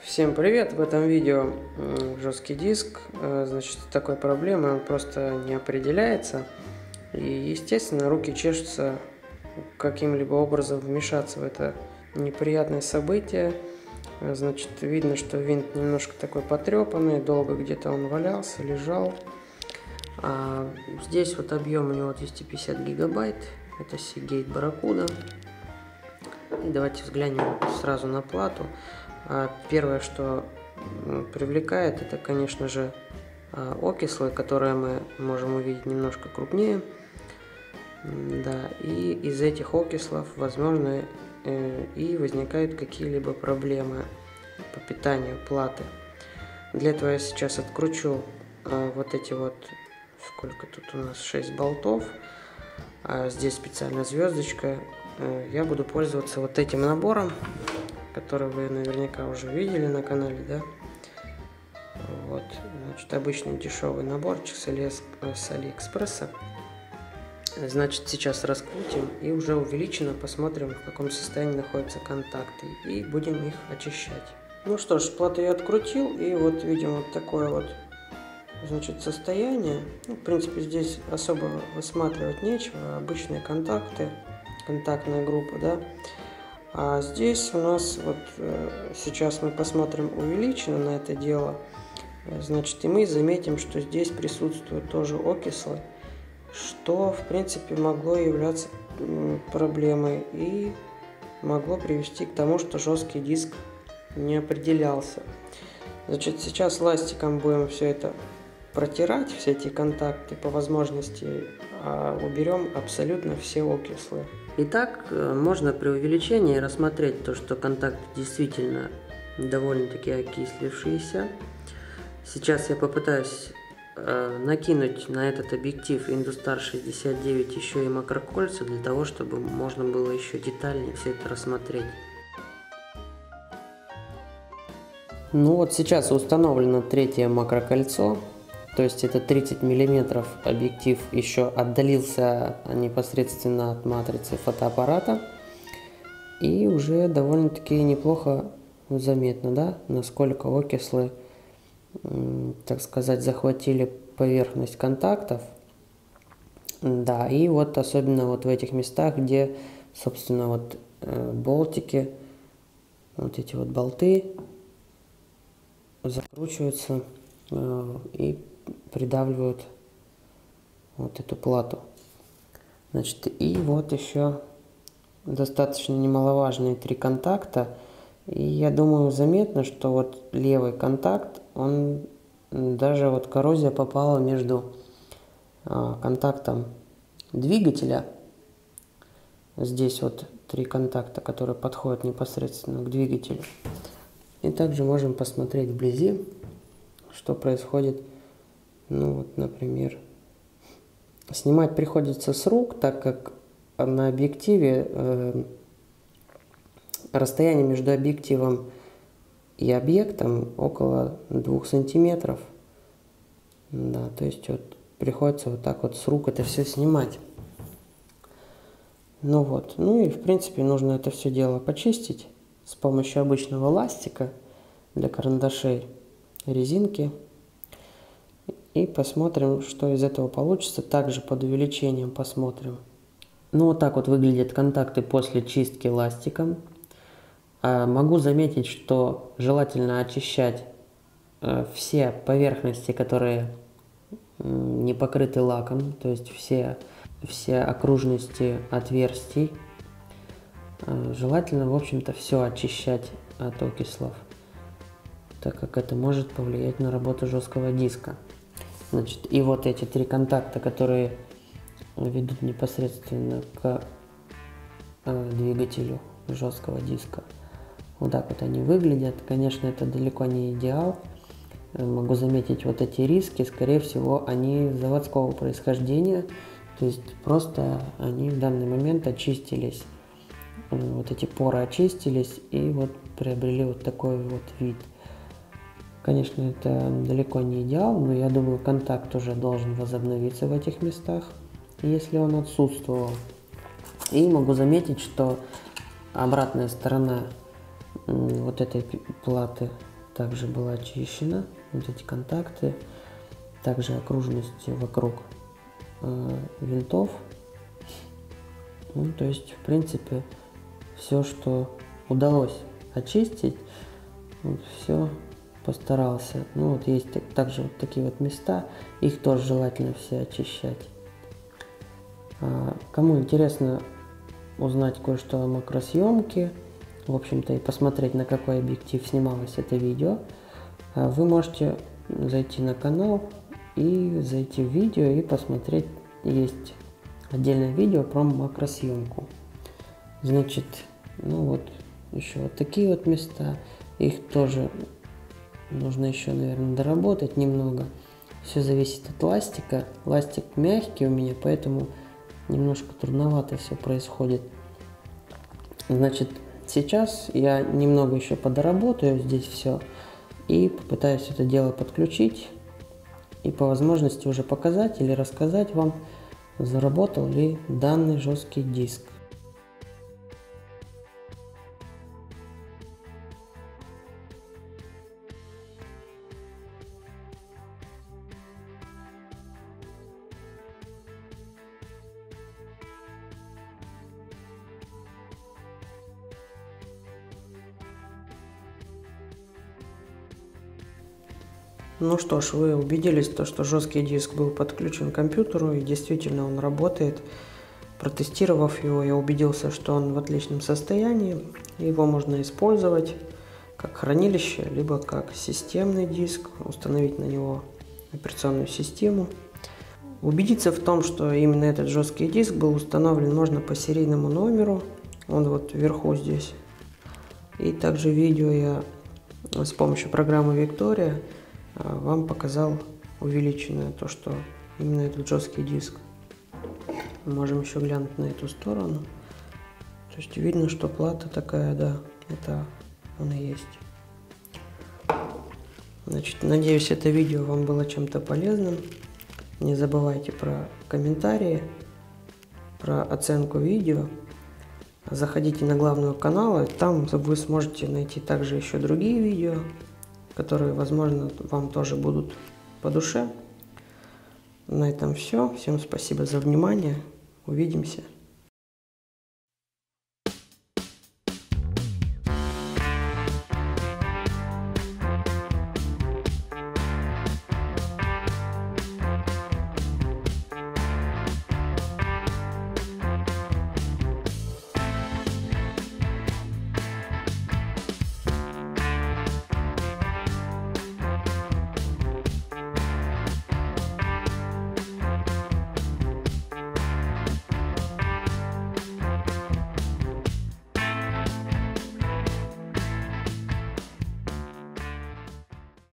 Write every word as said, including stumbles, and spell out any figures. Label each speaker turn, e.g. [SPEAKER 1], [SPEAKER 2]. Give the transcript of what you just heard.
[SPEAKER 1] Всем привет! В этом видео жесткий диск, значит, такой проблемы, он просто не определяется. И, естественно, руки чешутся каким-либо образом вмешаться в это неприятное событие. Значит, видно, что винт немножко такой потрепанный, долго где-то он валялся, лежал. А здесь вот объем у него двести пятьдесят гигабайт, это Seagate Barracuda. И давайте взглянем сразу на плату. Первое, что привлекает, это, конечно же, окислы, которые мы можем увидеть немножко крупнее. Да, и из этих окислов, возможно, и возникают какие-либо проблемы по питанию платы. Для этого я сейчас откручу вот эти вот, сколько тут у нас, шесть болтов. Здесь специально звездочка. Я буду пользоваться вот этим набором, который вы наверняка уже видели на канале, да? Вот, значит, обычный дешевый наборчик с, Али... с Алиэкспресса. Значит, сейчас раскрутим и уже увеличенно посмотрим, в каком состоянии находятся контакты, и будем их очищать. Ну что ж, плату я открутил, и вот видим вот такое вот, значит, состояние. Ну, в принципе, здесь особо высматривать нечего, обычные контакты, контактная группа, да. А здесь у нас вот э, сейчас мы посмотрим увеличенно на это дело, значит, и мы заметим, что здесь присутствуют тоже окислы, что в принципе могло являться э, проблемой и могло привести к тому, что жесткий диск не определялся. Значит, сейчас ластиком будем все это протирать, все эти контакты, по возможности а уберем абсолютно все окислы. Итак, можно при увеличении рассмотреть то, что контакты действительно довольно-таки окислившиеся. Сейчас я попытаюсь э, накинуть на этот объектив Industar шестьдесят девять еще и макрокольца, для того, чтобы можно было еще детальнее все это рассмотреть. Ну вот сейчас установлено третье макрокольцо. То есть это тридцать миллиметров объектив еще отдалился непосредственно от матрицы фотоаппарата. И уже довольно-таки неплохо заметно, да, насколько окислы, так сказать, захватили поверхность контактов. Да, и вот особенно вот в этих местах, где, собственно, вот болтики, вот эти вот болты закручиваются и придавливают вот эту плату. Значит, и вот еще достаточно немаловажные три контакта. И я думаю, заметно, что вот левый контакт, он даже вот коррозия попала между а, контактом двигателя. Здесь вот три контакта, которые подходят непосредственно к двигателю. И также можем посмотреть вблизи, что происходит. Ну вот, например, снимать приходится с рук, так как на объективе э, расстояние между объективом и объектом около двух сантиметров. Да, то есть вот приходится вот так вот с рук это все снимать. Ну вот, ну и в принципе нужно это все дело почистить с помощью обычного ластика для карандашей, резинки. И посмотрим, что из этого получится. Также под увеличением посмотрим. Ну вот так вот выглядят контакты после чистки ластиком. А могу заметить, что желательно очищать а, все поверхности, которые м, не покрыты лаком. То есть все, все окружности отверстий. А, желательно, в общем-то, все очищать от окислов, так как это может повлиять на работу жесткого диска. Значит, и вот эти три контакта, которые ведут непосредственно к э, двигателю жесткого диска. Вот так вот они выглядят. Конечно, это далеко не идеал. Могу заметить вот эти риски. Скорее всего, они заводского происхождения. То есть просто они в данный момент очистились. Вот эти поры очистились и вот приобрели вот такой вот вид. Конечно, это далеко не идеал, но я думаю, контакт уже должен возобновиться в этих местах, если он отсутствовал. И могу заметить, что обратная сторона вот этой платы также была очищена, вот эти контакты, также окружности вокруг э, винтов. Ну, то есть, в принципе, все, что удалось очистить, вот, все постарался. Ну, вот есть также вот такие вот места, их тоже желательно все очищать. А, кому интересно узнать кое-что о макросъемке, в общем-то, и посмотреть, на какой объектив снималось это видео, вы можете зайти на канал и зайти в видео и посмотреть. Есть отдельное видео про макросъемку. Значит, ну вот еще вот такие вот места, их тоже нужно еще, наверное, доработать немного. Все зависит от ластика. Ластик мягкий у меня, поэтому немножко трудновато все происходит. Значит, сейчас я немного еще подоработаю здесь все и попытаюсь это дело подключить и по возможности уже показать или рассказать вам, заработал ли данный жесткий диск. Ну что ж, вы убедились, то, что жесткий диск был подключен к компьютеру, и действительно он работает. Протестировав его, я убедился, что он в отличном состоянии. Его можно использовать как хранилище, либо как системный диск, установить на него операционную систему. Убедиться в том, что именно этот жесткий диск был установлен, можно по серийному номеру. Он вот вверху здесь. И также видео я с помощью программы Victoria вам показал увеличенное, то, что именно этот жесткий диск. Можем еще глянуть на эту сторону. То есть видно, что плата такая, да, это он и есть. Значит, надеюсь, это видео вам было чем-то полезным. Не забывайте про комментарии, про оценку видео. Заходите на главный канал, и там вы сможете найти также еще другие видео, которые, возможно, вам тоже будут по душе. На этом все. Всем спасибо за внимание. Увидимся.